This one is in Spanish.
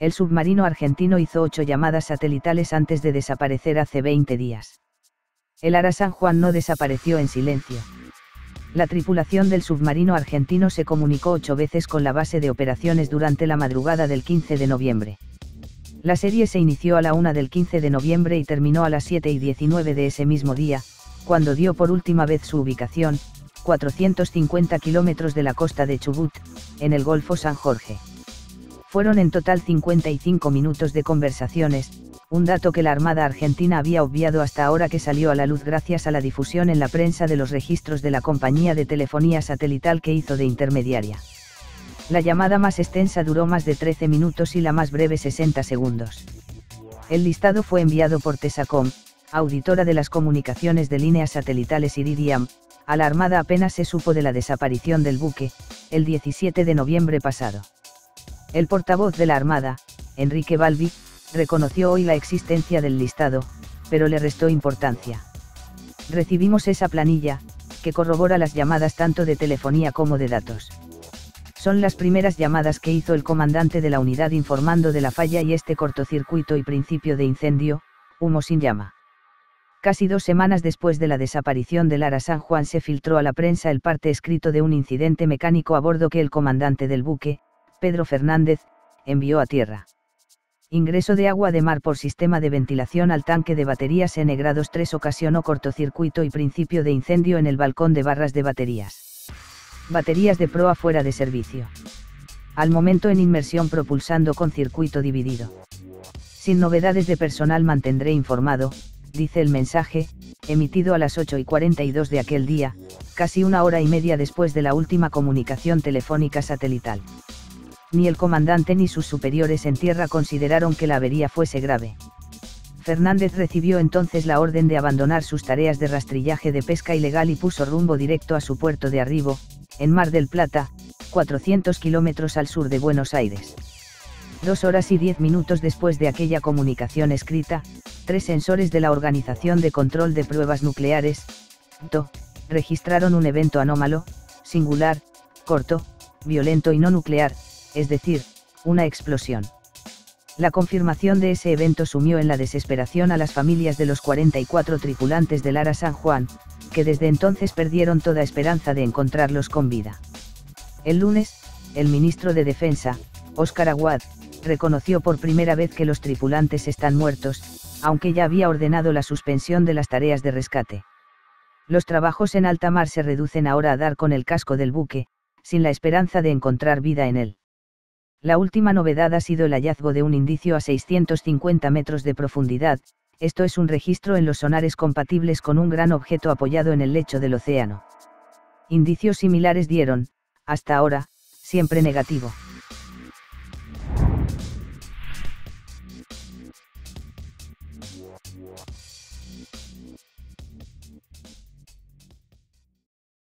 El submarino argentino hizo 8 llamadas satelitales antes de desaparecer hace 20 días. El Ara San Juan no desapareció en silencio. La tripulación del submarino argentino se comunicó 8 veces con la base de operaciones durante la madrugada del 15 de noviembre. La serie se inició a la 1 del 15 de noviembre y terminó a las 7:19 de ese mismo día, cuando dio por última vez su ubicación, 450 kilómetros de la costa de Chubut, en el Golfo San Jorge. Fueron en total 55 minutos de conversaciones, un dato que la Armada Argentina había obviado hasta ahora que salió a la luz gracias a la difusión en la prensa de los registros de la compañía de telefonía satelital que hizo de intermediaria. La llamada más extensa duró más de 13 minutos y la más breve 60 segundos. El listado fue enviado por Tesacom, auditora de las comunicaciones de líneas satelitales Iridium. A la Armada apenas se supo de la desaparición del buque, el 17 de noviembre pasado. El portavoz de la Armada, Enrique Balbi, reconoció hoy la existencia del listado, pero le restó importancia. Recibimos esa planilla, que corrobora las llamadas tanto de telefonía como de datos. Son las primeras llamadas que hizo el comandante de la unidad informando de la falla y este cortocircuito y principio de incendio, humo sin llama. Casi 2 semanas después de la desaparición del Ara San Juan se filtró a la prensa el parte escrito de un incidente mecánico a bordo que el comandante del buque, Pedro Fernández, envió a tierra. Ingreso de agua de mar por sistema de ventilación al tanque de baterías N-3 ocasionó cortocircuito y principio de incendio en el balcón de barras de baterías. Baterías de proa fuera de servicio. Al momento en inmersión propulsando con circuito dividido. Sin novedades de personal mantendré informado, dice el mensaje, emitido a las 8:42 de aquel día, casi 1 hora y media después de la última comunicación telefónica satelital. Ni el comandante ni sus superiores en tierra consideraron que la avería fuese grave. Fernández recibió entonces la orden de abandonar sus tareas de rastrillaje de pesca ilegal y puso rumbo directo a su puerto de arribo, en Mar del Plata, 400 kilómetros al sur de Buenos Aires. 2 horas y 10 minutos después de aquella comunicación escrita, 3 sensores de la Organización de Control de Pruebas Nucleares, (OCNP) registraron un evento anómalo, singular, corto, violento y no nuclear, es decir, una explosión. La confirmación de ese evento sumió en la desesperación a las familias de los 44 tripulantes del Ara San Juan, que desde entonces perdieron toda esperanza de encontrarlos con vida. El lunes, el ministro de Defensa, Óscar Aguad, reconoció por primera vez que los tripulantes están muertos, aunque ya había ordenado la suspensión de las tareas de rescate. Los trabajos en alta mar se reducen ahora a dar con el casco del buque, sin la esperanza de encontrar vida en él. La última novedad ha sido el hallazgo de un indicio a 650 metros de profundidad, esto es un registro en los sonares compatibles con un gran objeto apoyado en el lecho del océano. Indicios similares dieron, hasta ahora, siempre negativo.